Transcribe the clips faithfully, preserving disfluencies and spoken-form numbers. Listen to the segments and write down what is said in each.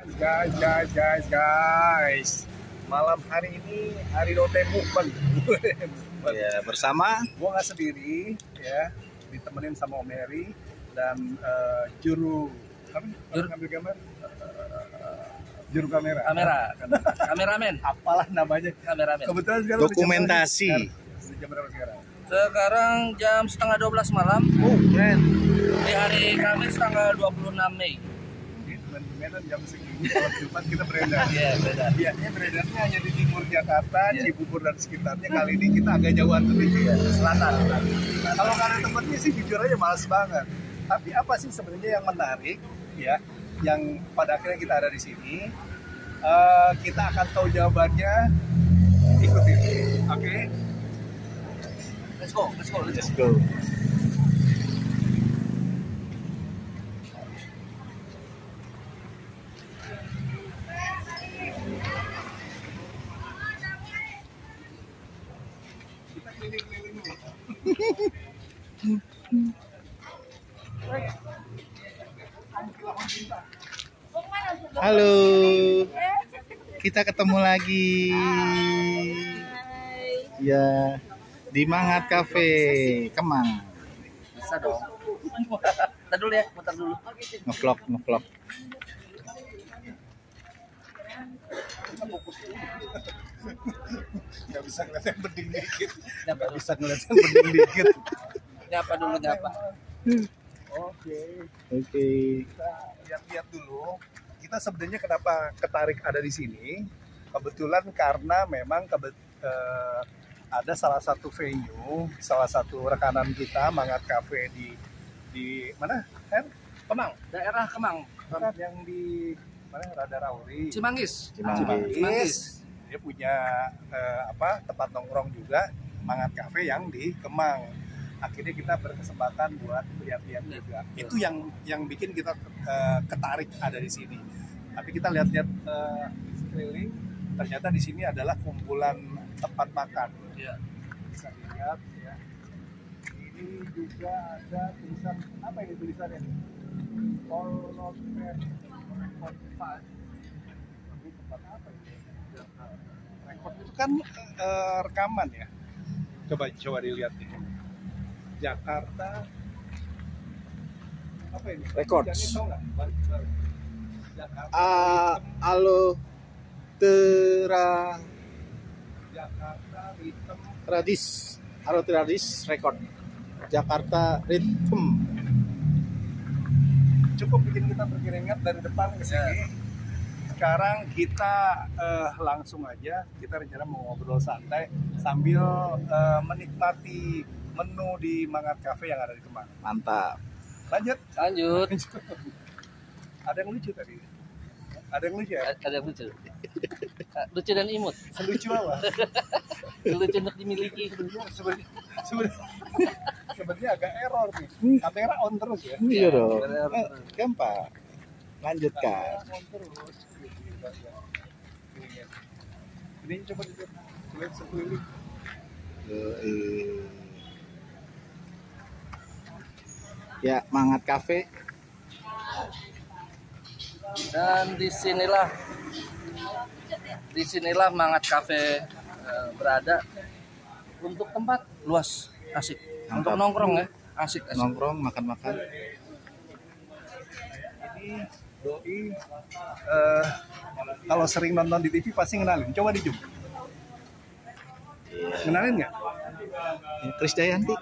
Guys, guys, guys, guys. Malam hari ini hari Rote Mukbang. Ya, bersama Gua nggak sendiri, ya. Ditemenin sama Om Heri dan uh, juru apa? Juru ngambil gambar. Uh, juru kamera. Kamera, kameramen. Apalah namanya? Kameramen. Kebetulan sekarang dokumentasi. Jam, jam berapa sekarang? Sekarang jam setengah dua belas malam. Oh, keren. Di hari Kamis tanggal dua puluh enam Mei. Medan jam segini kalau Jumat kita beredar. Iya, beredar. Biasanya beredarnya hanya di timur Jakarta, yeah. Cibubur dan sekitarnya. Kali ini kita agak jauhan sedikit ya, selatan. Nah, kalau karena tempatnya sih jujur aja males banget. Tapi apa sih sebenarnya yang menarik ya, yang pada akhirnya kita ada di sini? Uh, kita akan tahu jawabannya. Ikutin, oke? Okay? Let's go, let's go, let's go. Halo, kita ketemu lagi. Ya, di Mangat Cafe Kemang. Bisa dong. Bentar dulu ya, bentar dulu. Ngevlog, ngevlog. Gak bisa ngeliat yang bening dikit. Nyapa Gak bisa ngeliat yang bening dikit. Nyapa dulu, nyapa. Oke. Oke. Kita lihat-lihat dulu. Kita sebenarnya kenapa ketarik ada di sini? Kebetulan karena memang kebet, eh, ada salah satu venue, salah satu rekanan kita Mangat Cafe di di mana? Kan? Kemang, daerah Kemang. Kan yang di mana? Radarauri. Cimanggis. Cimanggis. Cimanggis. Dia punya eh, apa? Tempat nongkrong juga Mangat Cafe yang di Kemang. Akhirnya kita berkesempatan buat lihat-lihat juga. Itu yang yang bikin kita uh, ketarik ada di sini. Tapi kita lihat-lihat uh, sekeliling, ternyata di sini adalah kumpulan tempat makan. Ya. Bisa dilihat ya. Ini juga ada tulisan apa ini tulisannya? All not fair. Ini tempat apa ini? Rekod itu kan uh, rekaman ya. Coba coba dilihat nih. Jakarta apa ini? Records. Jakarta. Ah, alo tera Jakarta Rhythm. Tradis, alo Tradis Record. Jakarta Rhythm. Cukup bikin kita berkeringat dari depan ke sini. Sekarang kita uh, langsung aja, kita rencana mau ngobrol santai sambil uh, menikmati menu di Mangat Cafe yang ada di Kemang. Mantap. Lanjut. Lanjut. Ada yang lucu tadi. Ada yang lucu ya? Ada yang lucu. Lucu dan imut. Lucu apa? Lucu untuk dimiliki. Sebenarnya sebenarnya sebenarnya agak error nih. Kamera on terus ya. Iya dong. Bener. Eh, gampang. Lanjutkan. On terus. Ini coba dilihat. Lihat sekeliling. Ya, Mangat Cafe. Dan disinilah, disinilah Mangat Cafe uh, berada. Untuk tempat luas, asik. Mantap. Untuk nongkrong ya, asik, asik. Nongkrong, makan-makan. Ini doi uh, kalau sering nonton di T V pasti ngenalin. Coba di zoom. Kenalin nggak? Krisdayanti.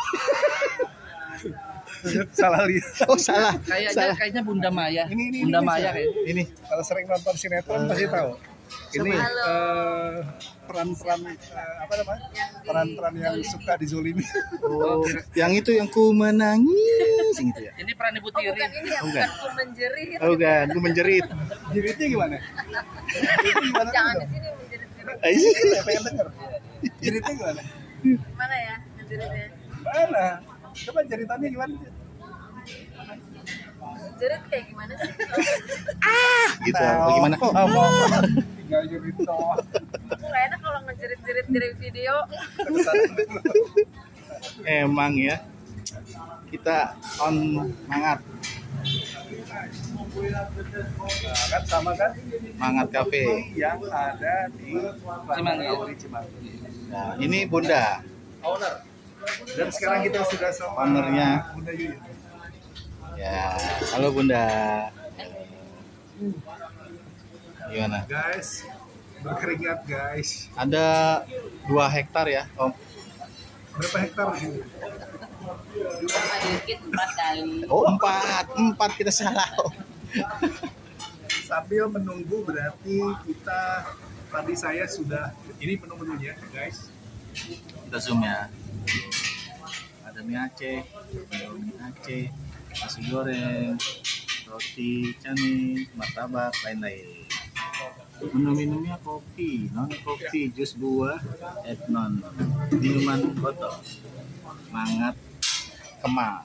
Salah lihat. Oh, salah. Kayaknya Salah. kayaknya Bunda Maya. Ini, ini, Bunda ini Maya bisa. kayak. Ini Kalau sering nonton sinetron pasti tahu. Ini uh, peran-peran uh, apa namanya? Peran-peran yang suka dizolimi. oh, yang itu yang ku menangis gitu ya. Ini peran Ibu Oh, Tiri. bukan ini ya, Oh, bukan ku menjerit. Oh, kan, ku menjerit. Jiritnya gimana? Jiritnya gimana? Jangan tuh? di sini menjerit-jerit. Ayo. Saya pengen denger. Jiritnya gimana? Mana ya menjeritnya? Mana? Coba jeritannya gimana? Jerit kayak gimana sih? Gitu. Bagaimana? Oh, apa? Tinggal jerit doang. Aku nggak enak kalau ngejerit-jerit di video. Emang ya. Kita on Mangat. Nah, kan sama kan Mangat Cafe. yang ada di Cimanggi. Kauri Cimanggi. Nah, ini Bunda. Owner. Dan sekarang kita sudah sama Ownernya. Bunda Yuyun. Ya, halo Bunda. Gimana? Guys, berkeringat guys. Ada dua hektar ya, Om. Berapa hektar di sini? Dikit empat kali. Oh, empat, empat kita salah. Om. Sambil menunggu berarti kita tadi saya sudah ini menu-menunya guys. Kita zoom ya. Ada mie Aceh, mie Aceh, nasi goreng, roti canai, martabak, lain-lain. Menu-minumnya kopi, non kopi, jus buah, etnon, minuman botol, mangat, kemal,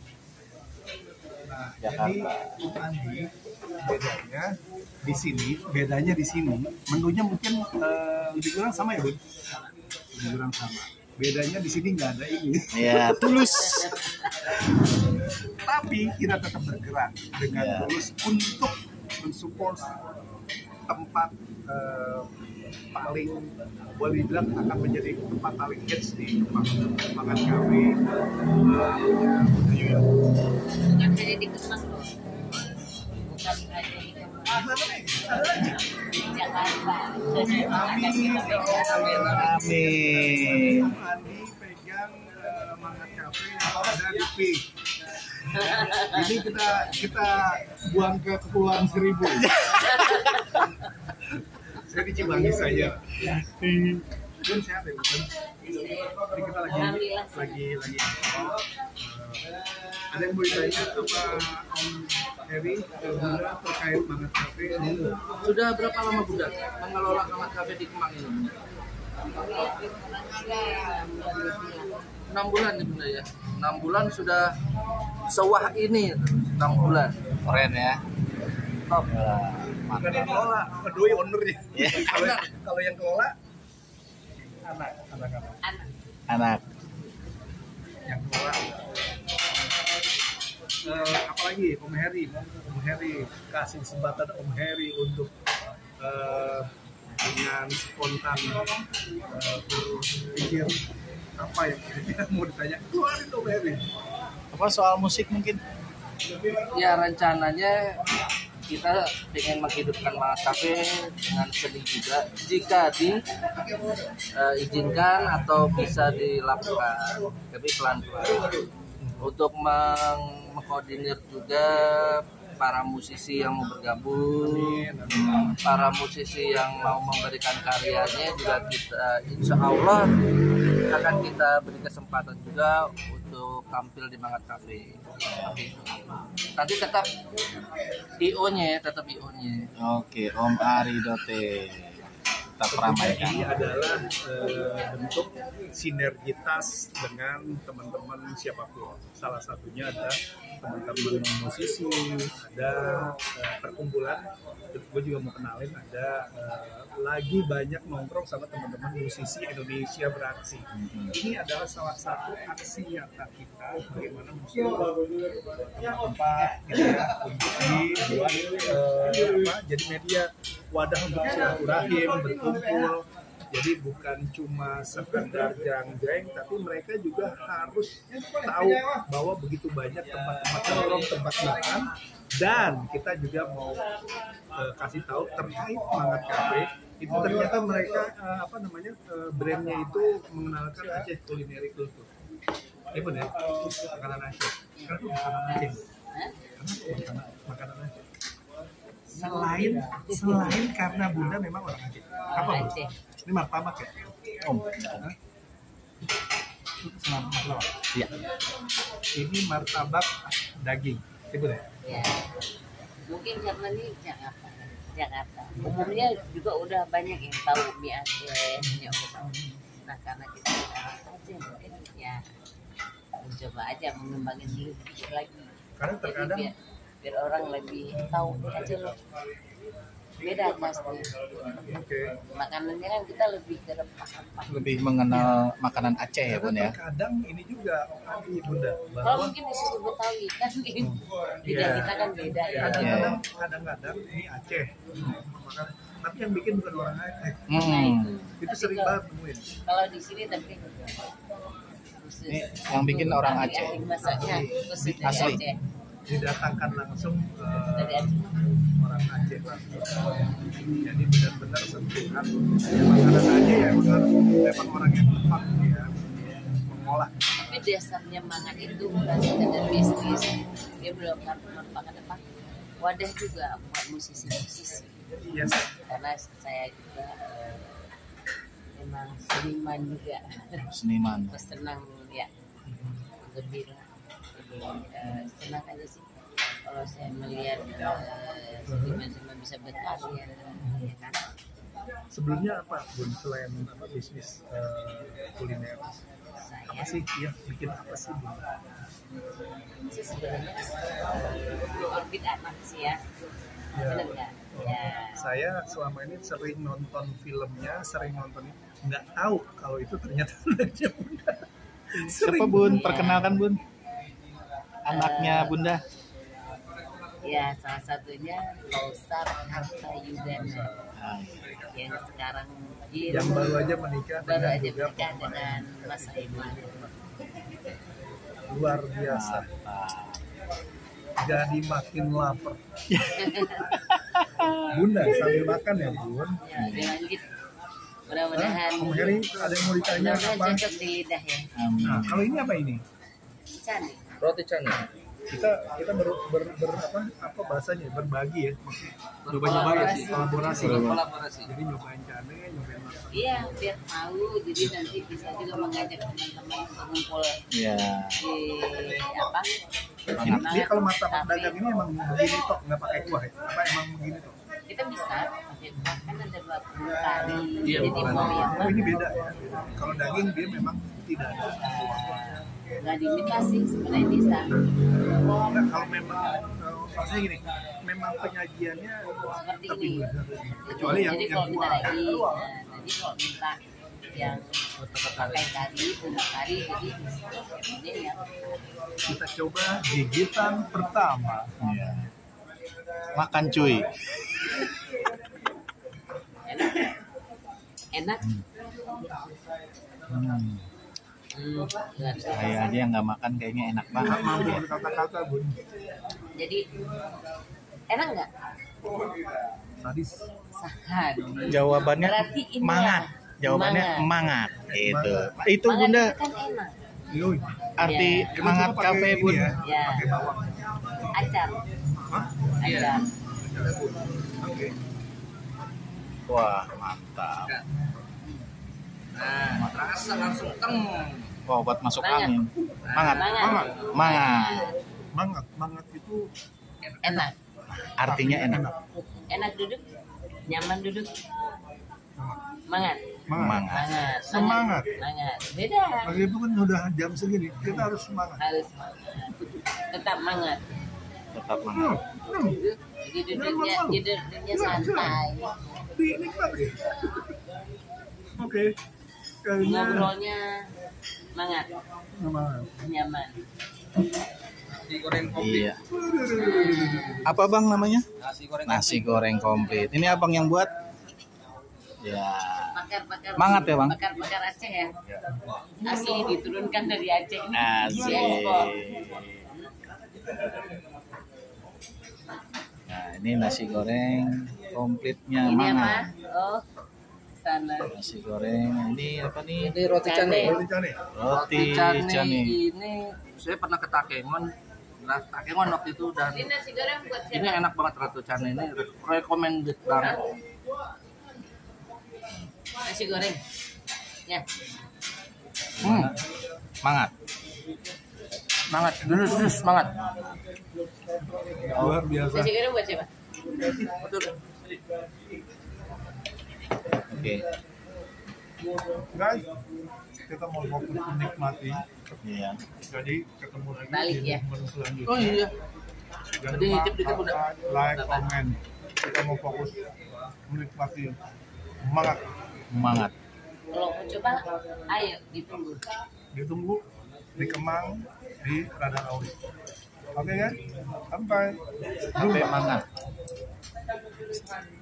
Nah, Jakarta. jadi Andi bedanya di sini, bedanya di sini menunya mungkin eh, lebih kurang sama ya, Bun? Lebih kurang sama. Bedanya di sini nggak ada ini. Ya, tulus. Tapi kita tetap bergerak dengan Ya. tulus untuk mensupport tempat eh, paling boleh dibilang akan menjadi tempat paling hits di tempat makan kafe. Eh, Bukan hanya di Kemang loh. Bukan hanya di Kemang. Gimana nih? Ada lagi? Di Jakarta. Amin. Amin. Andi pegang eh, Mangat Cafe yang ada di P. Ini kita kita buang ke Kepulauan Seribu. Saya di Cimanggi saja. Bun sehat ya, Bun? Ini kita lagi Alhamdulillah. lagi lagi. Eh, ada yang mau ditanya apa Om Heri eh, Bunda terkait Mangat Cafe? Sudah berapa lama Bunda mengelola kamar kafe di Kemang ini? enam bulan nih Bunda ya. enam bulan sudah sewah ini. enam bulan. Keren ya. Top. Bukan yang kelola, kedua ownernya. Iya. Kalau kalau yang kelola anak, anak anak. Anak. Anak. Yang kelola. Eh, apalagi Om Heri, Om Heri kasih kesempatan Om Heri untuk eh, dengan spontan eh, berpikir apa yang kira-kira mau ditanya, keluarin Om Heri. Apa soal musik mungkin? Ya rencananya kita ingin menghidupkan Mangat Cafe dengan seni juga jika diizinkan atau bisa dilakukan, tapi pelan-pelan untuk meng- mengkoordinir juga para musisi yang mau bergabung, para musisi yang mau memberikan karyanya juga kita insya Allah akan kita beri kesempatan juga untuk tampil di Mangat Cafe. Seperti itu. Nanti tetap I O-nya ya, tetap I O-nya. Oke, Om Ari Dote. Kita peramaikan. Ini adalah eh, bentuk sinergitas dengan teman-teman siapapun. Salah satunya ada teman-teman musisi, ada eh, perkumpulan. Gue juga mau kenalin ada eh, lagi banyak nongkrong sama teman-teman musisi Indonesia beraksi. Ini adalah salah satu aksi nyata kita bagaimana mensupport tempat gitu ya, untuk dibuat eh, apa, jadi media wadah untuk silaturahim berkumpul. Jadi bukan cuma sekedar jang-jeng, tapi mereka juga harus tahu bahwa begitu banyak tempat-tempat nongkrong, tempat makan. Dan kita juga mau uh, kasih tahu terkait Mangat Cafe. Itu ternyata mereka uh, apa namanya uh, brandnya itu mengenalkan Aceh Culinary Culture. Ini pun ya, makanan Aceh. Karena makanan Aceh. Karena makanan Aceh. Selain selain karena Bunda memang orang Aceh. Apa Bu? Aceh. Ini martabak ya? Om. Hah? Sama martabak. Iya. Ini martabak daging. Itu ya? Ya. Mungkin karena ini Jakarta. Jakarta. Umumnya juga udah banyak yang tahu mie Aceh, mie Aceh. Nah karena kita orang Aceh mungkin ya mencoba aja mengembangin lebih sedikit lagi. Karena Jadi terkadang biar, biar orang lebih tahu mie Aceh loh. beda khasnya. Oke. Makanannya kan kita lebih ke rempah-rempah. Lebih mengenal makanan Aceh ya Bun ya. Kadang ini juga tadi Bunda Kalau bahwa mungkin di sisi Betawi kan lidah Iya. kita kan beda ya. kadang-kadang kadang-kadang ini Aceh. Makan, tapi yang bikin bukan orang Aceh. Nah Hmm. itu. Itu Tapi sering kalau- banget nemuin. Kalau di sini tapi khusus. Ini yang bikin orang ahli- Aceh. ahli masaknya khusus dari Asli. Aceh. Didatangkan langsung eh, Dari Aceh. orang Aceh langsung. Jadi benar-benar sentuhan ya, makanan Aceh ya emang harus memang orang yang tepat ya mengolah. Tapi dasarnya mangan itu bukan sekedar bisnis. Dia belum merupakan apa? Wadah juga buat musisi-musisi. Yes. Karena saya juga eh, memang seniman juga. Seniman. Senang ya, gembira. Jadi eh, senang aja sih kalau saya melihat eh, seniman-seniman bisa berkarya, ya kan? Sebelumnya apa Bun selain apa bisnis eh, kuliner? Apa Saya sih ya bikin apa sih Bun? sih sebenarnya eh, orbit anak sih ya, Ya. benar nggak? Ya. Saya selama ini sering nonton filmnya, sering nonton ini, nggak tahu kalau itu ternyata anaknya Bunda. Siapa Bun? Perkenalkan Bun. Anaknya Bunda. Ya, salah satunya Lausar Harta Yudana Ah, yang sekarang mungkin Yang baru aja menikah baru dengan aja juga menikah pemain. dengan Mas Aiman. Luar biasa. mantap. Jadi makin lapar. Bunda sambil makan ya Bun. Ya, dilanjut. Hah? Mudah-mudahan Om Heri ada yang mau ditanya mudah-mudahan apa? cocok di lidah ya. Amin. Nah, kalau ini apa ini? Cantik. Roti canai. Kita kita ber, ber, ber apa apa bahasanya berbagi ya. Berkolaborasi. Kolaborasi. Berkolaborasi. Jadi nyobain cane, nyobain masak. Iya, biar tahu. Jadi nanti bisa juga mengajak teman-teman untuk ngumpul Ya. di apa? Ini dia kalau martabak Cafe. dagang ini emang begini tok, nggak pakai kuah ya? Apa emang begini tok? Kita bisa pakai kuah, kan ada dua puluh kali. Iya, Jadi bukan. mau yang Oh ini beda ya. Kalau daging dia memang tidak ada kuah. nggak diimitasi sebenarnya bisa. Enggak, kalau memang kalau maksudnya gini, memang penyajiannya Seperti tapi ini. kecuali yang Jadi yang kalau kita kuah. lagi, nah, jadi kalau minta yang pakai kari, bumbu kari, jadi ini yang Kita coba gigitan pertama. Ya. Makan cuy. enak. Enak. Hmm. Hmm, luar biasa. Saya aja yang nggak makan kayaknya enak banget. Nggak mau berkata-kata Bun. Jadi enak nggak? Sadis. Sahan. Jawabannya Berarti ini mangat. ya. Jawabannya Mangat. mangat. Itu. Mangat. Itu Mangan Bunda itu kan enak. Yoi. arti Ya. Kita mangat coba pakai kafe ini Bun. ya, Ya. pakai bawang. Acar. Hah? Acar. Ada Bun. Oke. Wah, mantap. Nah, terasa langsung teng. Wah, buat masuk Mangat. angin. Mangat. Mangat. Mangat. Mangat. Mangat, mangat itu Enak. Artinya enak. Enak duduk. Nyaman duduk. Mangat. Mangat. Mangat. Mangat. Semangat. Mangat. Beda. Makanya itu kan udah jam segini, kita harus semangat. Harus mangat. Tetap mangat. Tetap Hmm, mangat. hmm, Jadi duduknya, jadi duduknya santai. dinikmat ya. Oke, kayaknya Ngobrolnya mangat. semangat. Nyaman. Nasi goreng komplit. Iya. Apa Bang namanya? Nasi goreng Nasi goreng komplit. Ini Abang yang buat? Ya. Bakar-bakar. Mangat ya, Bang? Bakar-bakar Aceh ya. Asli diturunkan dari Aceh ini. Asik. Diekspor. Nah, ini nasi goreng komplitnya Ini apa? mangat. Oh, sana. Nasi goreng ini apa nih? Ini roti canai. Roti canai. Roti canai canai. ini saya pernah ke Takengon. Nah, Takengon waktu itu dan Ini nasi goreng buat ini siapa? enak banget roti canai ini recommended banget. Nasi goreng. Ya. Hmm. Mangat. Semangat, dulu terus semangat. Luar biasa. Nasi goreng buat siapa? Betul. Oke. Guys, kita mau fokus menikmati. Iya. Jadi ketemu lagi Balik di ya. menu selanjutnya. Oh iya. Jangan Jadi lupa ngintip dikit, Bunda. subscribe, like, comment. kita mau fokus menikmati semangat. Semangat. Kalau mau coba, ayo ditunggu. Ditunggu di Kemang di Radar Auri. Oke kan? Sampai Sampai jumpa. mangga.